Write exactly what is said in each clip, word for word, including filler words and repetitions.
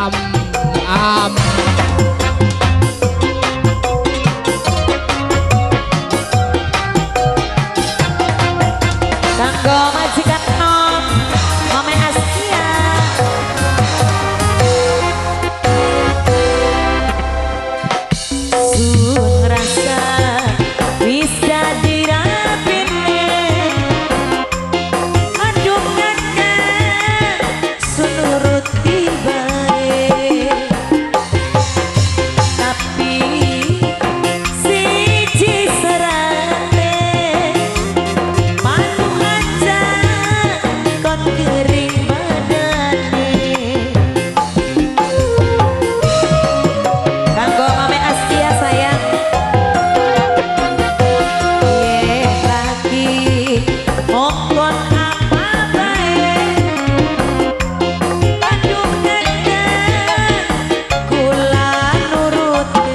am am kanggo majikan nom Mame Askia sun rasa wis dadi rapine aduh ngana sun nurut tibae tapi siji serane manu aja kon kering badane kanggo Mame Askia sayang ye lagi mongkon apa bae aduh ngana kula nurute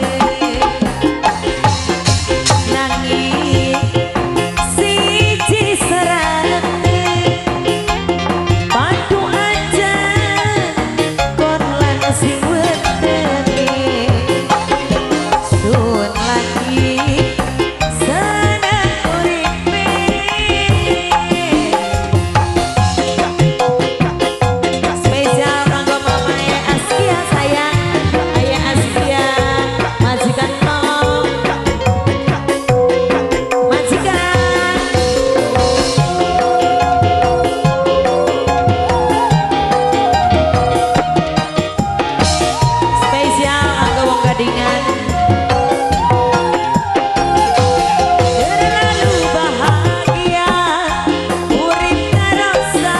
nanging siji serane bantu aja kon lan sing wedeni sun lagi seneng uripe spesial kanggo Mame Askia sayang Ayah Askia majikan nom majikan spesial kanggo wong gadingan terlalu bahagia urip karo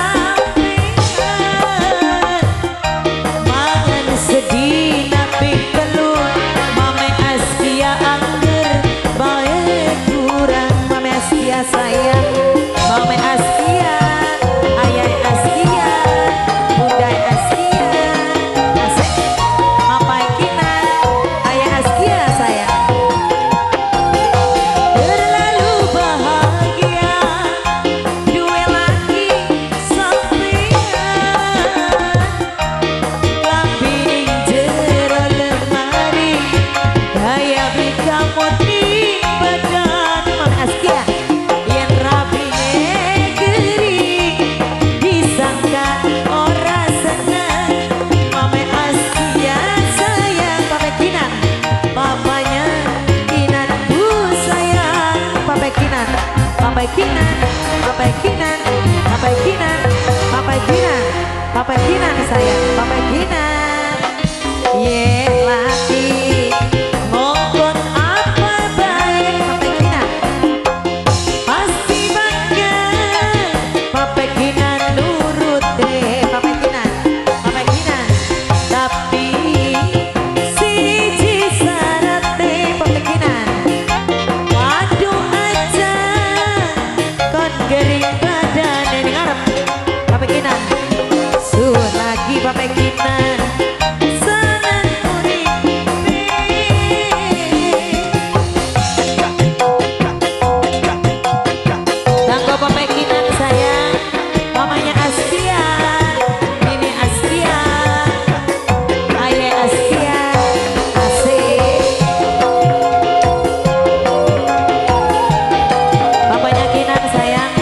sampean mangan sedina pikelun Mame Askia angger bae kurang Mame Askia sayang Mame Askia Ayah Askia Bunda Askia asik Papai Kinan Ayah Askia sayang terlalu bahagia duwe lagi sampean lambi jero lemari daya beli kamu di badan Mame Askia yen rapine gering disangka ora seneng Mame Askia sayang Pape Kinan papanya Kinan bu sayang Pape Kinan Pape Kinan Pape Kinan Pape Kinan Pape Kinan Pape Kinan sayang Pape Kinan ye lagi mongkon apa baik Pape Kinan pasti bangga Pape Kinan nurut deh Pape Kinan Pape Kinan tapi siji sarate Pape Kinan waduh aja kon gering badane ning arep Pape Kinan sun lagi Pape Kinan seneng uripe kanggo Pape Kinan sayang mamanya Askia Nini Askia Ayah Askia asik papanya Kinan sayang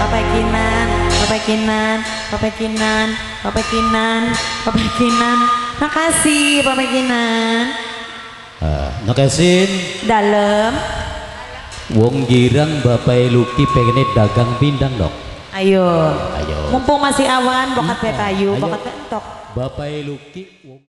Bapak Kinan, Bapak Kinan, Bapak Kinan, Bapak Kinan, Bapak Kinan. Makasih Bapak Kinan. Uh, Nyokesin dalam wong girang Bapak Luki pengen dagang pindang dok. Ayo, ayo. Mumpung masih awan, bokat iya, kayu, ayo. bokat entok. Bapak Luki